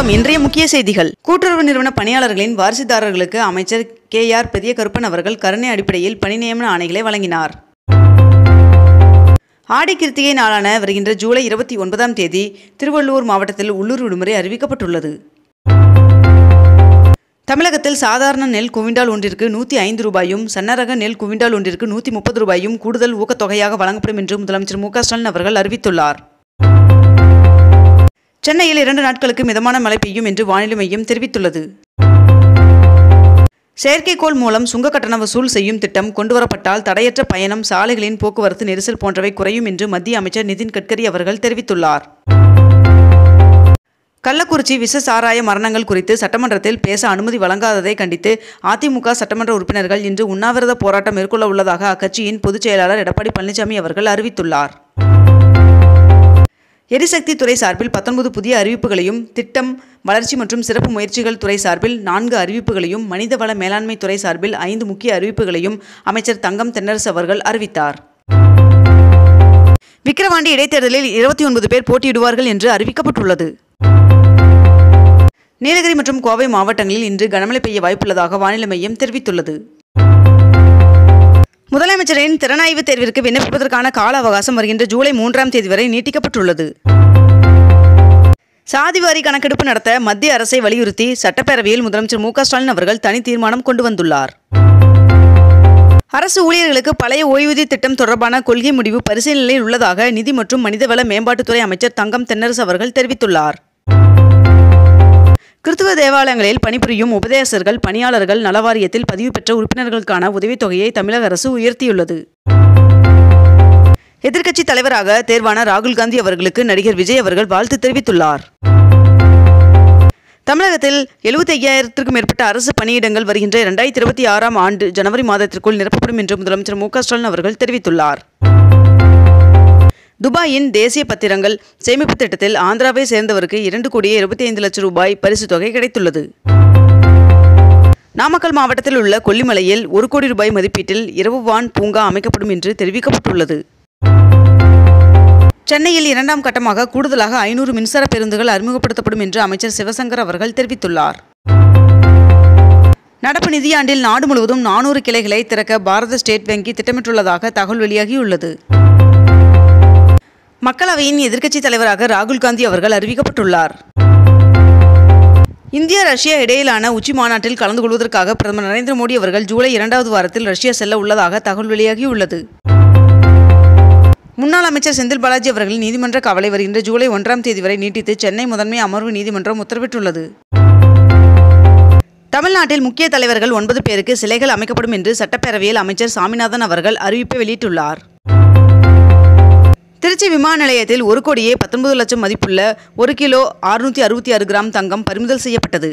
வணக்கம். இன்றைய முக்கிய செய்திகள். கூட்டுறவு நிறுவன பணியாளர்களின் வாரிசுதாரர்களுக்கு அமைச்சர் KR பெரிய கருப்பன் அவர்கள் கருணை அடிப்படையில் பணி நியமன ஆணைகளை வழங்கினார். ஆடி கிருத்திகை நாளான வருகின்ற ஜூலை 29ஆம் தேதி திருவள்ளூர் மாவட்டத்தில் உள்ளூர் விடுமுறை அறிவிக்கப்பட்டுள்ளது. தமிழகத்தில் சாதாரண நெல் குவிண்டால் ஒன்றிற்கு 105 ரூபாயும், சன்னரக நெல் குவிண்டால் ஒன்றிற்கு 130 ரூபாயும் கூடுதல் ஊக்கத்தொகையாக வழங்கப்படும் என்று முதலமைச்சர் மு.க. ஸ்டாலின் அவர்கள் அறிவித்துள்ளார். சென்னையில் 2 நாட்களுக்கு மிதமான மழை பெய்யும் என்று வானிலை மையம் தெரிவித்துள்ளது. செயற்கைக்கோள் மூலம் சுங்க கட்டண வசூல் செய்யும் திட்டம் கொண்டுவரப்பட்டால் தடையற்ற பயணம், சாலைகளின் போக்குவரத்து நெரிசல் போன்றவை குறையும் என்று மத்திய அமைச்சர் நிதின் கட்கரி அவர்கள் தெரிவித்துள்ளார். கள்ளக்குறிச்சி விஷ சாராய மரணங்கள் குறித்து சட்டமன்றத்தில் பேச அனுமதி வழங்காததை கண்டித்து அதிமுக சட்டமன்ற உறுப்பினர்கள் இன்று உண்ணாவிரத போராட்டம் மேற்கொள்ள உள்ளதாக அக்கட்சியின் பொதுச் செயலாளர் எடப்பாடி பழனிசாமி அவர்கள் அறிவித்துள்ளார். எரிசக்தி துறை சார்பில் 19 புதிய அறிவிப்புகளையும், திட்டம், வளர்ச்சி மற்றும் சிறப்பு முயற்சிகள் துறை சார்பில் 4 அறிவிப்புகளையும், மனிதவள மேலாண்மை துறை சார்பில் 5 முக்கிய அறிவிப்புகளையும் அமைச்சர் தங்கம் தென்னரசு அவர்கள் அறிவித்தார். விக்கிரவாண்டி இடைத்தேர்தலில் 29 பேர் போட்டியிடுவார்கள் என்று அறிவிக்கப்பட்டுள்ளது. நீலகிரி மற்றும் கோவை மாவட்டங்களில் இன்று கனமழை பெய்ய வாய்ப்புள்ளதாக வானிலை மையம் தெரிவித்துள்ளது. முதலமைச்சரின் திறனாய்வு தேர்விற்கு விண்ணப்பிப்பதற்கான கால அவகாசம் வருகின்ற ஜூலை 3ஆம் தேதி வரை நீட்டிக்கப்பட்டுள்ளது. சாதிவாரி கணக்கெடுப்பு நடத்த மத்திய அரசை வலியுறுத்தி சட்டப்பேரவையில் முதலமைச்சர் மு.க. ஸ்டாலின் அவர்கள் தனி தீர்மானம் கொண்டு வந்துள்ளார். அரசு ஊழியர்களுக்கு பழைய ஓய்வூதிய திட்டம் தொடர்பான கொள்கை முடிவு பரிசீலனையில் உள்ளதாக நிதி மற்றும் மனிதவள மேம்பாட்டுத்துறை அமைச்சர் தங்கம் தென்னரசு அவர்கள் தெரிவித்துள்ளார். கிறிஸ்துவ தேவாலயங்களில் பணிபுரியும் உபதேசர்கள், பணியாளர்கள் நலவாரியத்தில் பதிவு பெற்ற உறுப்பினர்களுக்கான உதவித்தொகையை தமிழக அரசு உயர்த்தியுள்ளது. எதிர்க்கட்சி தலைவராக தேர்வான ராகுல் காந்தி அவர்களுக்கு நடிகர் விஜய் அவர்கள் வாழ்த்து தெரிவித்துள்ளார். தமிழகத்தில் 75,000க்கும் மேற்பட்ட அரசு பணியிடங்கள் வருகின்ற 2026ஆம் ஆண்டு ஜனவரி மாதத்திற்குள் நிரப்பப்படும் என்று முதலமைச்சர் மு.க. ஸ்டாலின் அவர்கள் தெரிவித்துள்ளார். துபாயின் தேசிய பத்திரங்கள் சேமிப்பு திட்டத்தில் ஆந்திராவை சேர்ந்தவருக்கு 2,25,00,000 ரூபாய் பரிசு தொகை கிடைத்துள்ளது. நாமக்கல் மாவட்டத்தில் உள்ள கொல்லிமலையில் 1 கோடி ரூபாய் மதிப்பீட்டில் இரவு வான் பூங்கா அமைக்கப்படும் என்று தெரிவிக்கப்பட்டுள்ளது. சென்னையில் 2ஆம் கட்டமாக கூடுதலாக 500 மின்சார பேருந்துகள் அறிமுகப்படுத்தப்படும் என்று அமைச்சர் சிவசங்கர் அவர்கள் தெரிவித்துள்ளார். நடப்பு நிதியாண்டில் நாடு முழுவதும் 400 கிளைகளை திறக்க பாரத ஸ்டேட் வங்கி திட்டமிட்டுள்ளதாக தகவல் வெளியாகியுள்ளது. மக்களவையின் எதிர்க்கட்சி தலைவராக ராகுல் காந்தி அவர்கள் அறிவிக்கப்பட்டுள்ளார். இந்தியா ரஷ்யா இடையிலான உச்சி மாநாட்டில் கலந்து கொள்வதற்காக பிரதமர் நரேந்திர மோடி அவர்கள் ஜூலை 2வது வாரத்தில் ரஷ்யா செல்ல உள்ளதாக தகவல் வெளியாகியுள்ளது. முன்னாள் அமைச்சர் செந்தில் பாலாஜி அவர்களின் நீதிமன்ற காவலை வருகின்ற ஜூலை 1ஆம் தேதி வரை நீட்டித்து சென்னை முதன்மை அமர்வு நீதிமன்றம் உத்தரவிட்டுள்ளது. தமிழ்நாட்டில் முக்கிய தலைவர்கள் 9 பேருக்கு சிலைகள் அமைக்கப்படும் என்று சட்டப்பேரவையில் அமைச்சர் சாமிநாதன் அவர்கள் அறிவிப்பை வெளியிட்டுள்ளார். திருச்சி விமான நிலையத்தில் 1,19,00,000 மதிப்புள்ள 1 கிலோ 666 கிராம் தங்கம் பறிமுதல் செய்யப்பட்டது.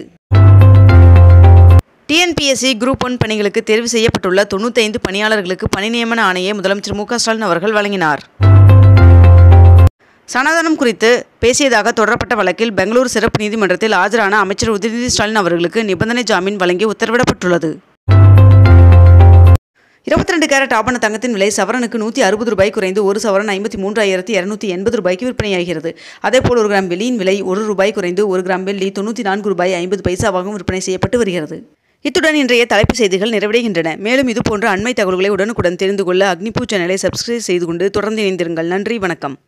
TNPSC குரூப் 1 பணிகளுக்கு தேர்வு செய்யப்பட்டுள்ள 95 பணியாளர்களுக்கு பணி நியமன ஆணையை முதலமைச்சர் மு.க. ஸ்டாலின் அவர்கள் வழங்கினார். சனாதனம் குறித்து பேசியதாக தொடரப்பட்ட வழக்கில் பெங்களூரு சிறப்பு நீதிமன்றத்தில் ஆஜரான அமைச்சர் உதயநிதி ஸ்டாலின் அவர்களுக்கு நிபந்தனை ஜாமீன் வழங்கி உத்தரவிடப்பட்டுள்ளது. 22 கேரட் ஆபண தங்கத்தின் விலை சவரனுக்கு 160 ரூபாய் குறைந்து 1 சவரன் 53,280 ரூபாய்க்கு விற்பனையாகிறது. அதேபோல் 1 கிராம் வெள்ளியின் விலை 1 ரூபாய் குறைந்து 1 கிராம் வெள்ளி 94 ரூபாய் 50 பைசாவாகவும் விற்பனை செய்யப்பட்டு வருகிறது. இத்துடன் இன்றைய தலைப்புச் செய்திகள் நிறைவடைகின்றன. மேலும் இதுபோன்ற அண்மை தகவல்களை உடனுக்குடன் தெரிந்து கொள்ள அக்னிபூ சேனலை சப்ஸ்கிரைப் செய்து கொண்டு தொடர்ந்து இணைந்திருங்கள். நன்றி, வணக்கம்.